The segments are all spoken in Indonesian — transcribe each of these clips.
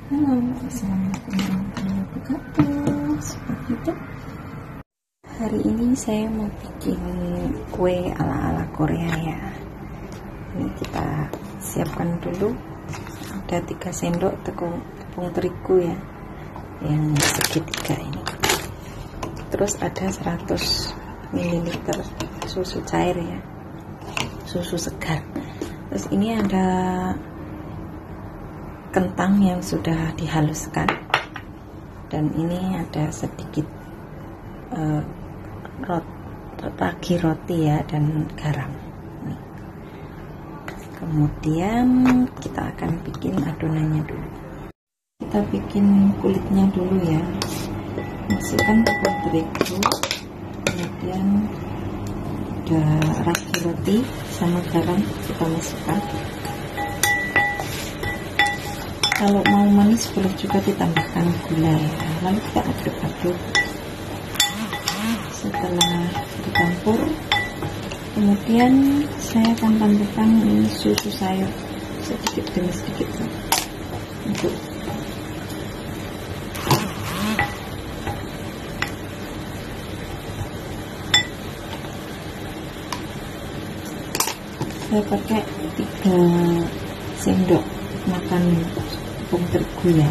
Halo, assalamualaikum warahmatullahi wabarakatuh. Seperti itu. Hari ini saya mau bikin kue ala-ala Korea ya. Ini kita siapkan dulu. Ada 3 sendok tepung terigu ya, yang segitiga ini. Terus ada 100 ml susu cair ya, susu segar. Terus ini ada kentang yang sudah dihaluskan, dan ini ada sedikit ragi roti ya, dan garam. Nih. Kemudian kita akan bikin adonannya dulu. Kita bikin kulitnya dulu ya. Masukkan tepung terigu, kemudian ada ragi roti sama garam kita masukkan. Kalau mau manis boleh juga ditambahkan gula ya. Lalu kita aduk-aduk. Setelah dicampur, kemudian saya akan tambahkan ini susu sayur sedikit demi sedikit untuk saya pakai 3 sendok makan tepung terigu ya.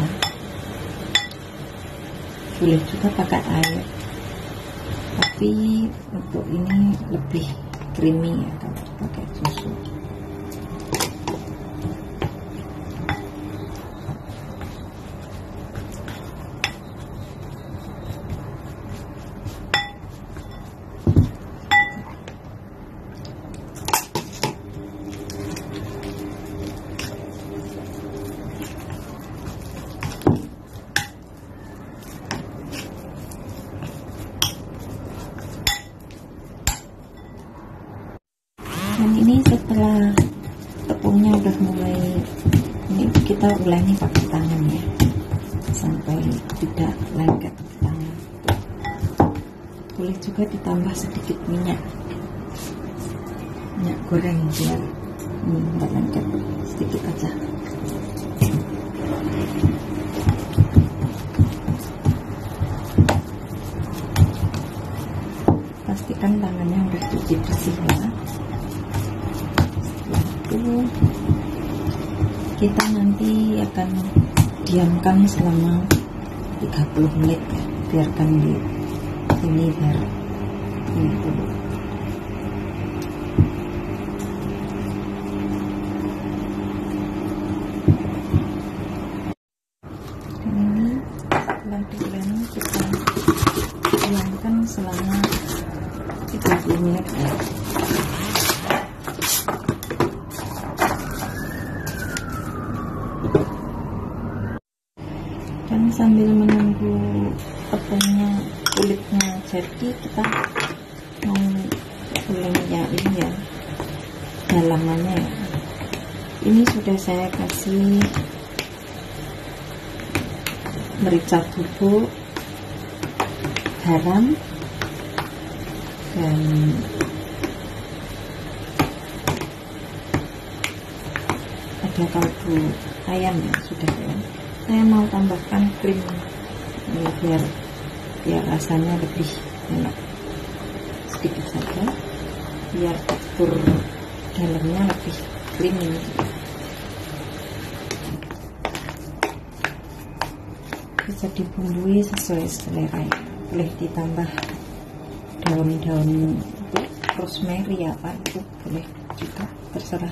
Boleh juga pakai air, tapi untuk ini lebih creamy ya kalau pakai susu. Dan ini setelah tepungnya udah mulai, ini kita ulangi pakai tangan ya, sampai tidak lengket di tangan. Boleh juga ditambah sedikit minyak goreng biar nggak lengket, sedikit aja. Pastikan tangannya udah cuci bersih ya. Kita nanti akan diamkan selama 30 menit ya. Biarkan di sini biar ini dulu. Dan ini setelah diuleni kita diamkan selama 30 menit ya. Dan sambil menunggu tepungnya, kulitnya jadi, kita mau ulenya ini ya, dalamannya ya. Ini sudah saya kasih merica bubuk, garam, dan ada kaldu ayam ya, sudah ya. Saya mau tambahkan krim ini biar rasanya lebih enak, sedikit saja biar tekstur dalamnya lebih creamy. Bisa dibumbui sesuai selera ya. Boleh ditambah daun-daun rosemary apa itu boleh juga, terserah.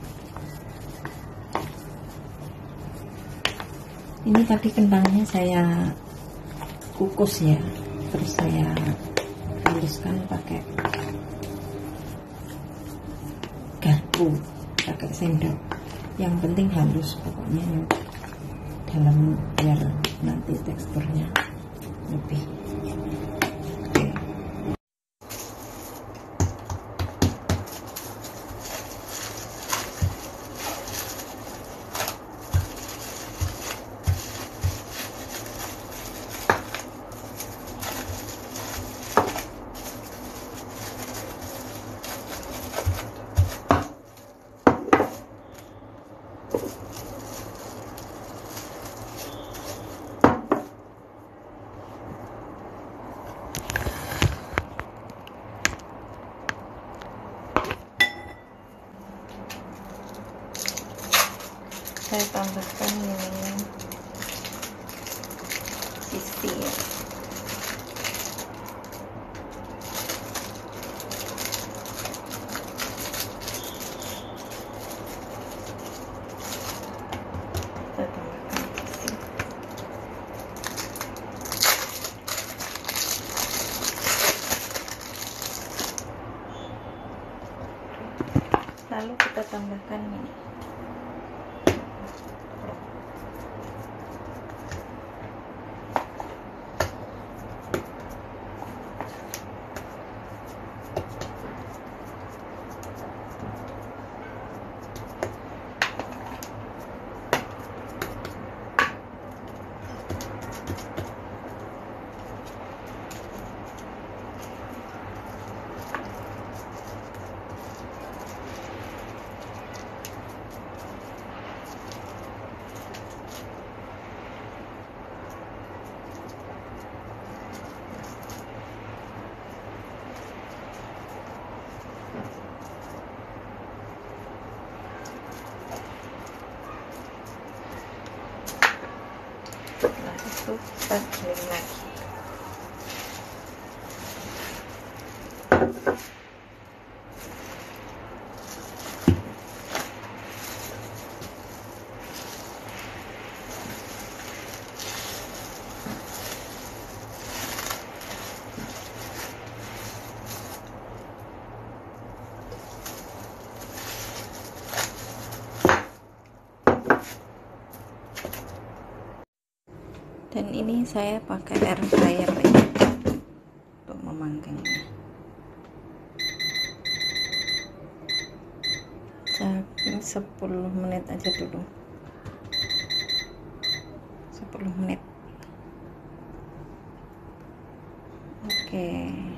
Ini tadi kentangnya saya kukus ya, terus saya haluskan pakai garpu, pakai sendok. Yang penting halus pokoknya dalam, biar nanti teksturnya lebih. tambahkan ini sisir. Lalu kita tambahkan ini. Setelah itu kita giling lagi. Dan ini saya pakai air fryer ya, untuk memanggangnya. Tapi 10 menit aja dulu. 10 menit. Oke.